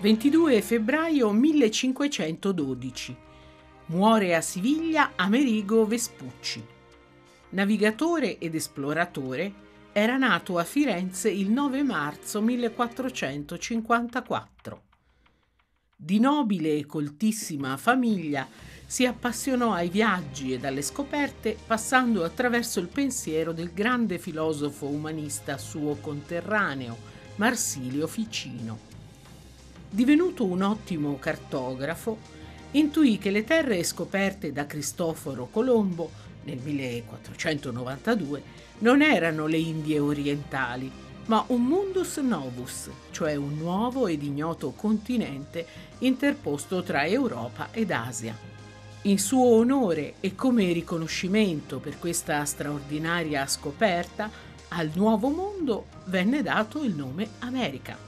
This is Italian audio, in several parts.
22 febbraio 1512. Muore a Siviglia Amerigo Vespucci. Navigatore ed esploratore, era nato a Firenze il 9 marzo 1454. Di nobile e coltissima famiglia, si appassionò ai viaggi ed alle scoperte, passando attraverso il pensiero del grande filosofo umanista suo conterraneo, Marsilio Ficino. Divenuto un ottimo cartografo, intuì che le terre scoperte da Cristoforo Colombo nel 1492 non erano le Indie orientali, ma un mundus novus, cioè un nuovo ed ignoto continente interposto tra Europa ed Asia. In suo onore e come riconoscimento per questa straordinaria scoperta, al nuovo mondo venne dato il nome America.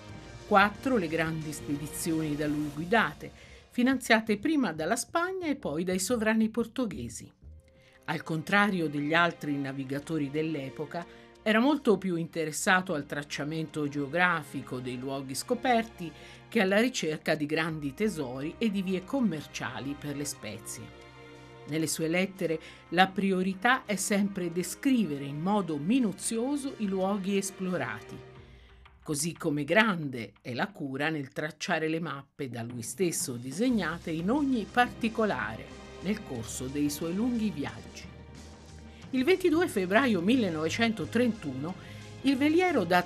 4 le grandi spedizioni da lui guidate, finanziate prima dalla Spagna e poi dai sovrani portoghesi. Al contrario degli altri navigatori dell'epoca, era molto più interessato al tracciamento geografico dei luoghi scoperti che alla ricerca di grandi tesori e di vie commerciali per le spezie. Nelle sue lettere la priorità è sempre descrivere in modo minuzioso i luoghi esplorati, così come grande è la cura nel tracciare le mappe da lui stesso disegnate in ogni particolare nel corso dei suoi lunghi viaggi. Il 22 febbraio 1931 il veliero da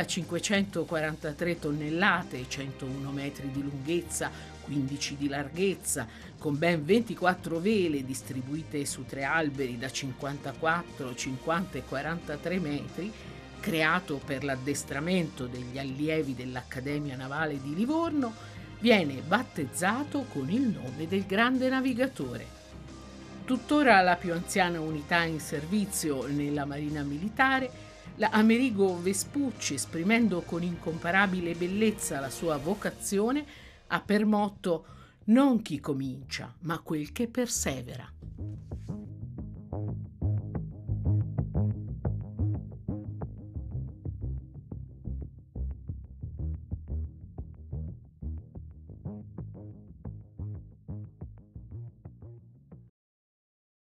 3.543 tonnellate e 101 metri di lunghezza, 15 di larghezza, con ben 24 vele distribuite su 3 alberi da 54, 50 e 43 metri, creato per l'addestramento degli allievi dell'Accademia Navale di Livorno, viene battezzato con il nome del grande navigatore. Tuttora la più anziana unità in servizio nella Marina Militare, la Amerigo Vespucci, esprimendo con incomparabile bellezza la sua vocazione, ha per motto «Non chi comincia, ma quel che persevera».